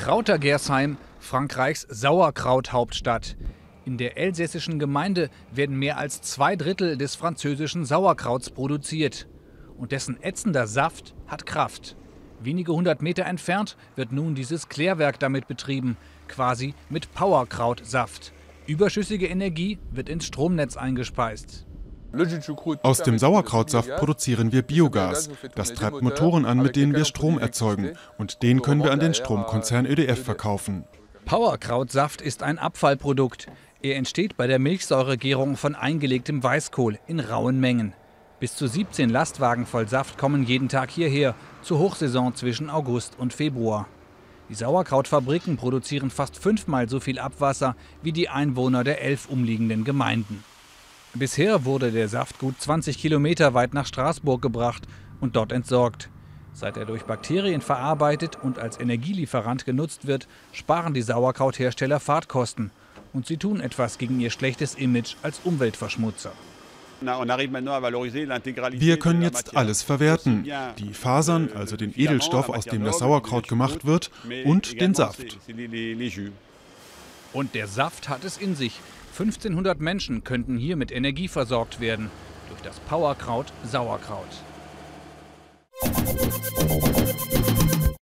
Krautergersheim, Frankreichs Sauerkrauthauptstadt. In der elsässischen Gemeinde werden mehr als 2/3 des französischen Sauerkrauts produziert. Und dessen ätzender Saft hat Kraft. Wenige 100 Meter entfernt wird nun dieses Klärwerk damit betrieben, quasi mit Powerkrautsaft. Überschüssige Energie wird ins Stromnetz eingespeist. Aus dem Sauerkrautsaft produzieren wir Biogas. Das treibt Motoren an, mit denen wir Strom erzeugen. Und den können wir an den Stromkonzern EDF verkaufen. Powerkrautsaft ist ein Abfallprodukt. Er entsteht bei der Milchsäuregärung von eingelegtem Weißkohl in rauen Mengen. Bis zu 17 Lastwagen voll Saft kommen jeden Tag hierher, zur Hochsaison zwischen August und Februar. Die Sauerkrautfabriken produzieren fast 5-mal so viel Abwasser wie die Einwohner der 11 umliegenden Gemeinden. Bisher wurde der Saft gut 20 Kilometer weit nach Straßburg gebracht und dort entsorgt. Seit er durch Bakterien verarbeitet und als Energielieferant genutzt wird, sparen die Sauerkrauthersteller Fahrtkosten. Und sie tun etwas gegen ihr schlechtes Image als Umweltverschmutzer. Wir können jetzt alles verwerten. Die Fasern, also den Edelstoff, aus dem das Sauerkraut gemacht wird, und den Saft. Und der Saft hat es in sich. 1500 Menschen könnten hier mit Energie versorgt werden. Durch das Powerkraut Sauerkraut.